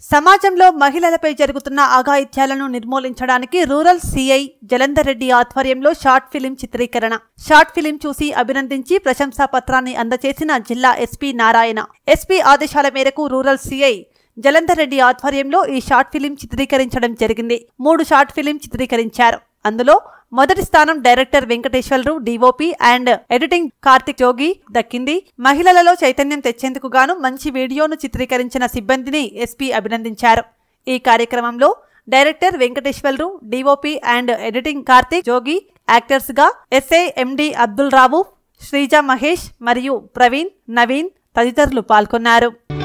సమాజంలో మహిళలపై జరుగుతున్న అఘాయిత్యాలను నిర్మూలించడానికి రూరల్ సిఐ జలంధర్ రెడ్డి ఆధ్వర్యంలో షార్ట్ ఫిలిం చిత్రీకరణ. షార్ట్ ఫిలిం చూసి అభినందించి ప్రశంసా పత్రాన్ని అందజేసిన జిల్లా ఎస్పీ నారాయణ. ఎస్పీ ఆదేశాల మేరకు రూరల్ సిఐ జలంధర్ రెడ్డి ఆధ్వర్యంలో ఈ షార్ట్ ఫిలిం చిత్రీకరించడం జరిగింది. 3 షార్ట్ ఫిలిం చిత్రీకరించారు. అందులో మొదటి స్థానం director Venkateswarlu, DOP and editing Karthik Jogi దక్కింది. మహిళలలో చైతన్యం తెచ్చేందుకు గాను మంచి వీడియోను చిత్రీకరించిన సిబ్బందిని ఎస్పీ అభినందించారు. ఈ కార్యక్రమంలో director Venkateswarlu, DOP and editing Karthik Jogi, actors గా ఎస్ఐ ఎండి అబ్దుల్ రావు, శ్రీజ మహేష్ మరియు ప్రవీణ్, నవీన్ తదితరులు పాల్గొన్నారు.